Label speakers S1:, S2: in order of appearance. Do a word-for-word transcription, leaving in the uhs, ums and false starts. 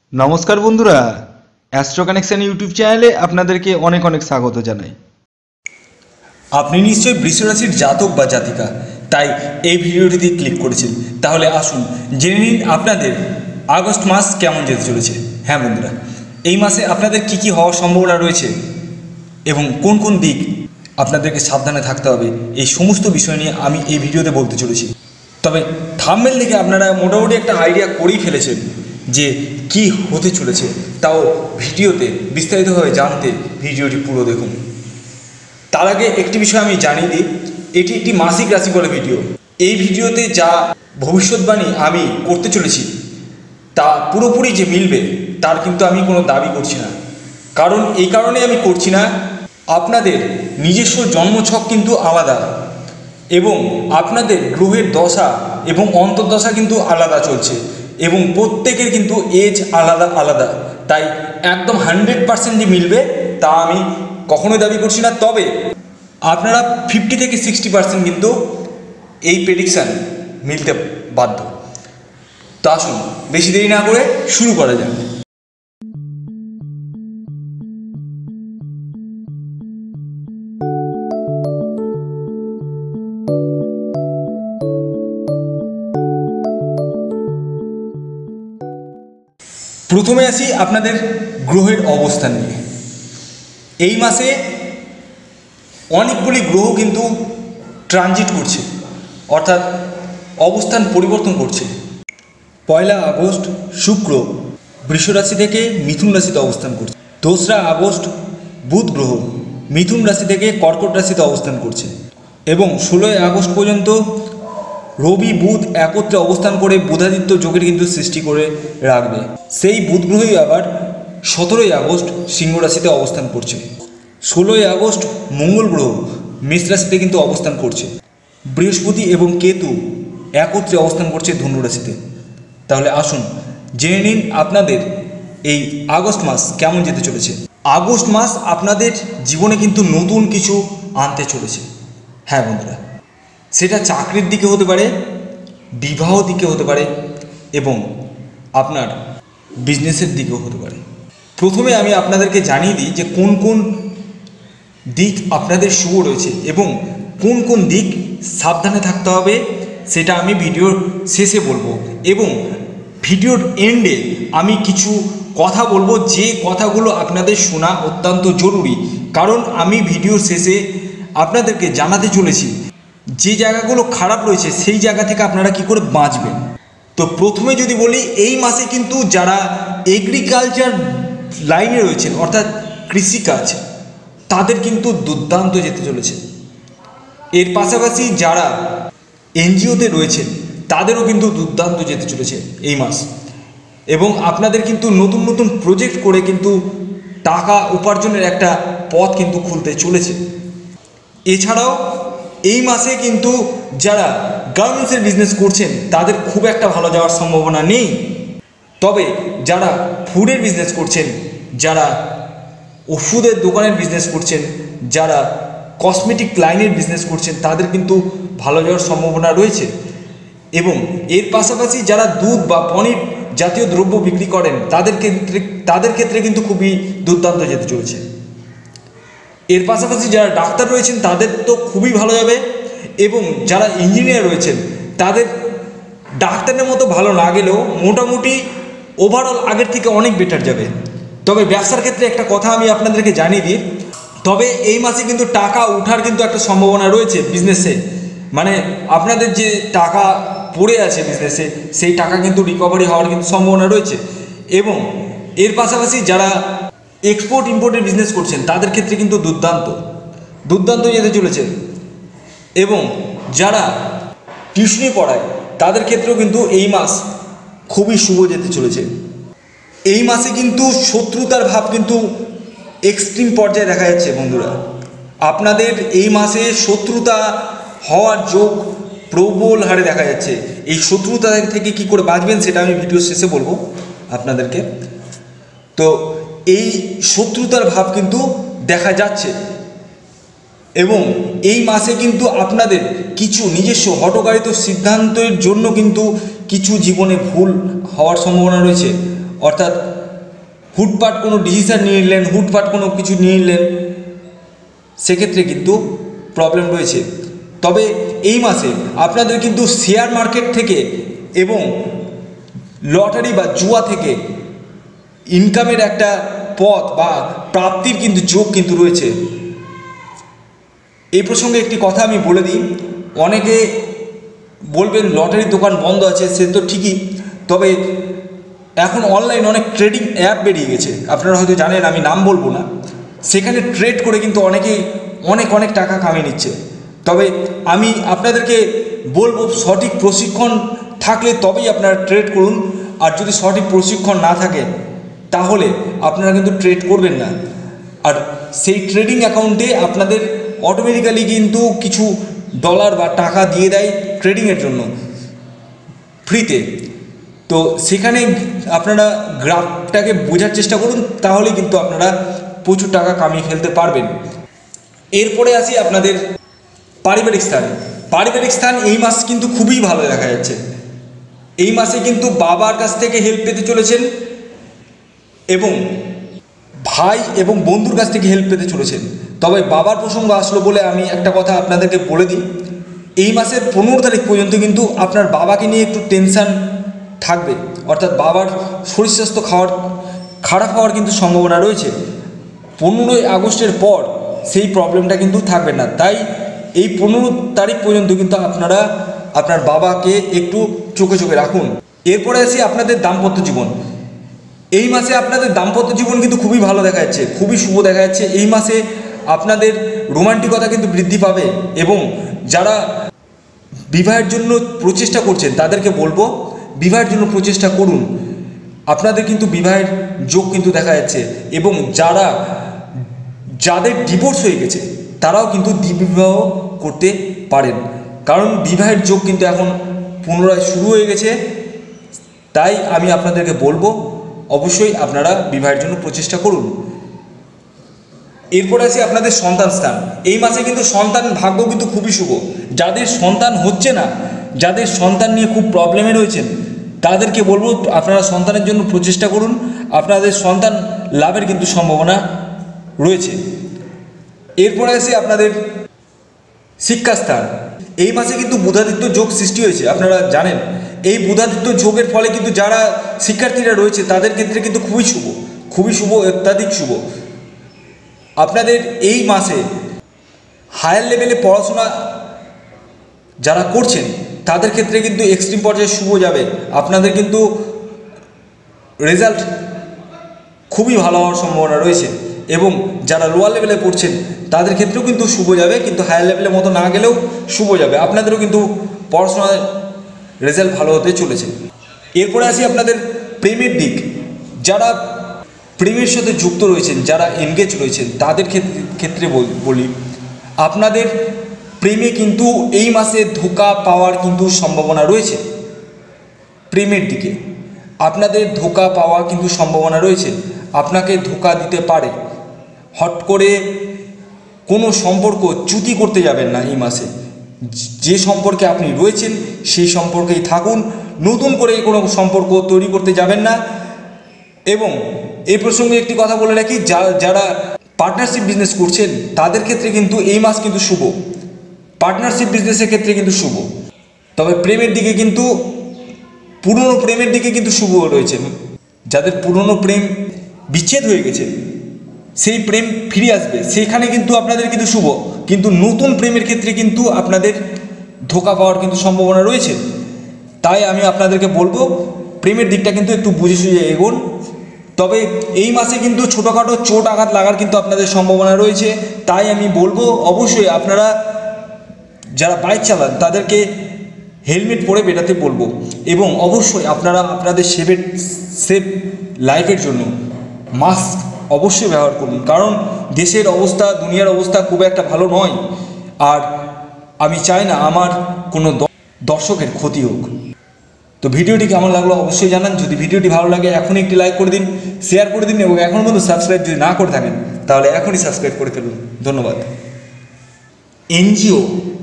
S1: নমস্কার বন্ধুরা, astro connection YouTube চ্যানেলে আপনাদেরকে অনেক অনেক স্বাগত জানাই।
S2: আপনি নিশ্চয়ই বৃষ রাশির জাতক বা জাতিকা, তাই এই ভিডিওটিতে ক্লিক করেছেন। তাহলে আসুন জেনে নিন আপনাদের আগস্ট মাস কেমন যেতে চলেছে। হ্যাঁ বন্ধুরা, এই মাসে আপনাদের কি কি হওয়ার সম্ভাবনা রয়েছে এবং কোন কোন দিক আপনাদেরকে সাবধানে থাকতে হবে, এই সমস্ত বিষয় নিয়ে আমি এই ভিডিওতে বলতে চলেছি। তবে থাম্বনেল দেখে আপনারা মোটামুটি একটা আইডিয়া করেই ফেলেছেন যে কি হতে চলেছে, তাও ভিডিওতে বিস্তারিতভাবে জানতে ভিডিওটি পুরো দেখুন। তার আগে একটি বিষয় আমি জানিয়ে দিই, এটি একটি মাসিক রাশিফলের ভিডিও। এই ভিডিওতে যা ভবিষ্যৎবাণী আমি করতে চলেছি তা পুরোপুরি যে মিলবে তার কিন্তু আমি কোনো দাবি করছি না। কারণ এই কারণে আমি করছি না, আপনাদের নিজস্ব জন্মছক কিন্তু আলাদা এবং আপনাদের গ্রহের দশা এবং অন্তর্দশা কিন্তু আলাদা চলছে এবং প্রত্যেকের কিন্তু এজ আলাদা আলাদা। তাই একদম হান্ড্রেড পার্সেন্ট যে মিলবে তা আমি কখনোই দাবি করছি না। তবে আপনারা ফিফটি থেকে সিক্সটি পার্সেন্ট কিন্তু এই প্রেডিকশান মিলতে বাধ্য। তো আসুন বেশি দেরি না করে শুরু করা যাক। প্রথমে আসি আপনাদের গ্রহের অবস্থান নিয়ে। এই মাসে অনেকগুলি গ্রহ কিন্তু ট্রানজিট করছে, অর্থাৎ অবস্থান পরিবর্তন করছে। পয়লা আগস্ট শুক্র বৃষ রাশি থেকে মিথুন রাশিতে অবস্থান করছে। দোসরা আগস্ট বুধ গ্রহ মিথুন রাশি থেকে কর্কট রাশিতে অবস্থান করছে এবং ষোলোই আগস্ট পর্যন্ত রবি বুধ একত্রে অবস্থান করে বুধাদিত্য যোগের কিন্তু সৃষ্টি করে রাখবে। সেই বুধ গ্রহই আবার সতেরোই আগস্ট সিংহ রাশিতে অবস্থান করছে। ষোলোই আগস্ট মঙ্গল গ্রহ মেষ রাশিতে কিন্তু অবস্থান করছে। বৃহস্পতি এবং কেতু একত্রে অবস্থান করছে ধনু রাশিতে। তাহলে আসুন জেনে নিন আপনাদের এই আগস্ট মাস কেমন যেতে চলেছে। আগস্ট মাস আপনাদের জীবনে কিন্তু নতুন কিছু আনতে চলেছে। হ্যাঁ বন্ধুরা, সেটা চাকরির দিকে হতে পারে, বিবাহ দিকে হতে পারে এবং আপনার বিজনেসের দিকেও হতে পারে। প্রথমে আমি আপনাদেরকে জানিয়ে দিই যে কোন কোন দিক আপনাদের শুভ রয়েছে এবং কোন কোন দিক সাবধানে থাকতে হবে, সেটা আমি ভিডিওর শেষে বলবো এবং ভিডিওর এন্ডে আমি কিছু কথা বলবো, যে কথাগুলো আপনাদের শোনা অত্যন্ত জরুরি। কারণ আমি ভিডিওর শেষে আপনাদেরকে জানাতে চলেছি যে জায়গাগুলো খারাপ রয়েছে সেই জায়গা থেকে আপনারা কি করে বাঁচবেন। তো প্রথমে যদি বলি, এই মাসে কিন্তু যারা এগ্রিকালচার লাইনে রয়েছেন অর্থাৎ কৃষিকাজ, তাদের কিন্তু দুর্দান্ত যেতে চলেছে। এর পাশাপাশি যারা এনজিওতে রয়েছেন তাদেরও কিন্তু দুর্দান্ত যেতে চলেছে এই মাস এবং আপনাদের কিন্তু নতুন নতুন প্রজেক্ট করে কিন্তু টাকা উপার্জনের একটা পথ কিন্তু খুলতে চলেছে। এছাড়াও এই মাসে কিন্তু যারা গার্মেন্টসের বিজনেস করছেন তাদের খুব একটা ভালো যাওয়ার সম্ভাবনা নেই। তবে যারা ফুডের বিজনেস করছেন, যারা ওষুধের দোকানের বিজনেস করছেন, যারা কসমেটিক লাইনের বিজনেস করছেন তাদের কিন্তু ভালো যাওয়ার সম্ভাবনা রয়েছে এবং এর পাশাপাশি যারা দুধ বা পনির জাতীয় দ্রব্য বিক্রি করেন তাদের ক্ষেত্রে তাদের ক্ষেত্রে কিন্তু খুবই দুর্দান্ত যেতে চলেছে। এর পাশাপাশি যারা ডাক্তার রয়েছেন তাদের তো খুবই ভালো যাবে এবং যারা ইঞ্জিনিয়ার রয়েছেন তাদের ডাক্তারের মতো ভালো না গেলেও মোটামুটি ওভারঅল আগের থেকে অনেক বেটার যাবে। তবে ব্যবসার ক্ষেত্রে একটা কথা আমি আপনাদেরকে জানিয়ে দিই, তবে এই মাসে কিন্তু টাকা ওঠার কিন্তু একটা সম্ভাবনা রয়েছে বিজনেসে। মানে আপনাদের যে টাকা পড়ে আছে বিজনেসে সেই টাকা কিন্তু রিকভারি হওয়ার কিন্তু সম্ভাবনা রয়েছে এবং এর পাশাপাশি যারা এক্সপোর্ট ইম্পোর্টের বিজনেস করছেন তাদের ক্ষেত্রে কিন্তু দুর্দান্ত দুর্দান্ত যেতে চলেছে এবং যারা টিউশনি পড়ায় তাদের ক্ষেত্রেও কিন্তু এই মাস খুবই শুভ যেতে চলেছে। এই মাসে কিন্তু শত্রুতার ভাব কিন্তু এক্সট্রিম পর্যায়ে দেখা যাচ্ছে বন্ধুরা। আপনাদের এই মাসে শত্রুতা হওয়ার যোগ প্রবল হারে দেখা যাচ্ছে। এই শত্রুতা থেকে কি করে বাঁচবেন সেটা আমি ভিডিও শেষে বলবো আপনাদেরকে। তো এই শত্রুতার ভাব কিন্তু দেখা যাচ্ছে এবং এই মাসে কিন্তু আপনাদের কিছু নিজস্ব হঠকারিত সিদ্ধান্তের জন্য কিন্তু কিছু জীবনে ভুল হওয়ার সম্ভাবনা রয়েছে। অর্থাৎ হুটপাট কোনো ডিসিশান নিয়ে নিলেন, হুটপাট কোনো কিছু নিয়ে নিলেন, সেক্ষেত্রে কিন্তু প্রবলেম রয়েছে। তবে এই মাসে আপনাদের কিন্তু শেয়ার মার্কেট থেকে এবং লটারি বা জুয়া থেকে ইনকামের একটা পথ বা প্রাপ্তির কিন্তু যোগ কিন্তু রয়েছে। এই প্রসঙ্গে একটি কথা আমি বলে দিই, অনেকে বলবেন লটারির দোকান বন্ধ আছে, সে তো ঠিকই, তবে এখন অনলাইন অনেক ট্রেডিং অ্যাপ বেরিয়ে গেছে, আপনারা হয়তো জানেন, আমি নাম বলবো না। সেখানে ট্রেড করে কিন্তু অনেকেই অনেক অনেক টাকা কামিয়ে নিচ্ছে। তবে আমি আপনাদেরকে বলবো সঠিক প্রশিক্ষণ থাকলে তবেই আপনারা ট্রেড করুন, আর যদি সঠিক প্রশিক্ষণ না থাকে তাহলে আপনারা কিন্তু ট্রেড করবেন না। আর সেই ট্রেডিং অ্যাকাউন্টে আপনাদের অটোমেটিক্যালি কিন্তু কিছু ডলার বা টাকা দিয়ে দেয় ট্রেডিংয়ের জন্য ফ্রিতে। তো সেখানে আপনারা গ্রাফটাকে বোঝার চেষ্টা করুন, তাহলেই কিন্তু আপনারা প্রচুর টাকা কামিয়ে ফেলতে পারবেন। এরপরে আসি আপনাদের পারিবারিক স্থান। পারিবারিক স্থান এই মাস কিন্তু খুবই ভালো দেখা যাচ্ছে। এই মাসে কিন্তু বাবার কাছ থেকে হেল্প পেতে চলেছেন এবং ভাই এবং বন্ধুর কাছ থেকে হেল্প পেতে চলেছেন। তবে বাবার প্রসঙ্গ আসলো বলে আমি একটা কথা আপনাদেরকে বলে দিই, এই মাসের পনেরো তারিখ পর্যন্ত কিন্তু আপনার বাবাকে নিয়ে একটু টেনশান থাকবে, অর্থাৎ বাবার শরীর স্বাস্থ্য খাওয়ার খারাপ হওয়ার কিন্তু সম্ভাবনা রয়েছে। পনেরোই আগস্টের পর সেই প্রবলেমটা কিন্তু থাকবে না। তাই এই পনেরো তারিখ পর্যন্ত কিন্তু আপনারা আপনার বাবাকে একটু চোখে চোখে রাখুন। এরপরে আসি আপনাদের দাম্পত্য জীবন। এই মাসে আপনাদের দাম্পত্য জীবন কিন্তু খুবই ভালো দেখা যাচ্ছে, খুবই শুভ দেখা যাচ্ছে। এই মাসে আপনাদের রোমান্টিকতা কিন্তু বৃদ্ধি পাবে এবং যারা বিবাহের জন্য প্রচেষ্টা করছেন তাদেরকে বলবো বিবাহের জন্য প্রচেষ্টা করুন, আপনাদের কিন্তু বিবাহের যোগ কিন্তু দেখা যাচ্ছে। এবং যারা যাদের ডিভোর্স হয়ে গেছে তারাও কিন্তু দ্বিবিবাহ করতে পারেন, কারণ বিবাহের যোগ কিন্তু এখন পুনরায় শুরু হয়ে গেছে। তাই আমি আপনাদেরকে বলবো অবশ্যই আপনারা বিবাহের জন্য প্রচেষ্টা করুন। এরপরে আসি আপনাদের সন্তান স্থান। এই মাসে কিন্তু সন্তান ভাগ্য কিন্তু খুবই শুভ। যাদের সন্তান হচ্ছে না, যাদের সন্তান নিয়ে খুব প্রবলেমে রয়েছেন, তাদেরকে বলবো আপনারা সন্তানের জন্য প্রচেষ্টা করুন, আপনাদের সন্তান লাভের কিন্তু সম্ভাবনা রয়েছে। এরপরে আসি আপনাদের শিক্ষাস্থান। এই মাসে কিন্তু বুধাদিত্য যোগ সৃষ্টি হয়েছে, আপনারা জানেন। এই বুধাদিত্য যোগের ফলে কিন্তু যারা শিক্ষার্থীরা রয়েছে তাদের ক্ষেত্রে কিন্তু খুবই শুভ, খুবই শুভ, অত্যাধিক শুভ। আপনাদের এই মাসে হায়ার লেভেলে পড়াশোনা যারা করছেন তাদের ক্ষেত্রে কিন্তু এক্সট্রিম পর্যায়ে শুভ যাবে। আপনাদের কিন্তু রেজাল্ট খুবই ভালো হওয়ার সম্ভাবনা রয়েছে এবং যারা লোয়ার লেভেলে পড়ছেন তাদের ক্ষেত্রেও কিন্তু শুভ যাবে, কিন্তু হায়ার লেভেলের মতো না গেলেও শুভ যাবে। আপনাদেরও কিন্তু পড়াশোনায় রেজাল্ট ভালো হতে চলেছে। এরপরে আসি আপনাদের প্রেমের দিক। যারা প্রেমের সাথে যুক্ত রয়েছেন, যারা এনগেজ রয়েছেন, তাদের ক্ষেত্রে ক্ষেত্রে বলি আপনাদের প্রেমে কিন্তু এই মাসে ধোঁকা পাওয়ার কিন্তু সম্ভাবনা রয়েছে। প্রেমের দিকে আপনাদের ধোঁকা পাওয়া কিন্তু সম্ভাবনা রয়েছে, আপনাকে ধোঁকা দিতে পারে। হট করে কোনো সম্পর্ক চ্যুতি করতে যাবেন না এই মাসে। যে সম্পর্কে আপনি রয়েছেন সেই সম্পর্কেই থাকুন, নতুন করে কোনো সম্পর্ক তৈরি করতে যাবেন না। এবং এই প্রসঙ্গে একটি কথা বলে রাখি, যারা পার্টনারশিপ বিজনেস করছেন তাদের ক্ষেত্রে কিন্তু এই মাস কিন্তু শুভ, পার্টনারশিপ বিজনেসের ক্ষেত্রে কিন্তু শুভ। তবে প্রেমের দিকে কিন্তু পুরনো প্রেমের দিকে কিন্তু শুভ রয়েছে। যাদের পুরনো প্রেম বিচ্ছেদ হয়ে গেছে সেই প্রেম ফিরে আসবে, সেখানে কিন্তু আপনাদের কিন্তু শুভ। কিন্তু নতুন প্রেমের ক্ষেত্রে কিন্তু আপনাদের ধোঁকা পাওয়ার কিন্তু সম্ভাবনা রয়েছে। তাই আমি আপনাদেরকে বলবো প্রেমের দিকটা কিন্তু একটু বুঝে সুঝে এগোন। তবে এই মাসে কিন্তু ছোটোখাটো চোট আঘাত লাগার কিন্তু আপনাদের সম্ভাবনা রয়েছে। তাই আমি বলবো অবশ্যই আপনারা যারা বাইক চালান তাদেরকে হেলমেট পরে বেরাতে বলবো, এবং অবশ্যই আপনারা আপনাদের সেফের সেফ লাইফের জন্য মাস্ক অবশ্যই ব্যবহার করুন, কারণ দেশের অবস্থা, দুনিয়ার অবস্থা খুব একটা ভালো নয়। আর আমি চাই না আমার কোনো দর্শকের ক্ষতি হোক। তো ভিডিওটি কেমন লাগলো অবশ্যই জানান। যদি ভিডিওটি ভালো লাগে এখনই একটি লাইক করে দিন, শেয়ার করে দিন, এবং এখনও পর্যন্ত সাবস্ক্রাইব যদি না করে থাকেন তাহলে এখনই সাবস্ক্রাইব করে ফেলুন। ধন্যবাদ। এনজিও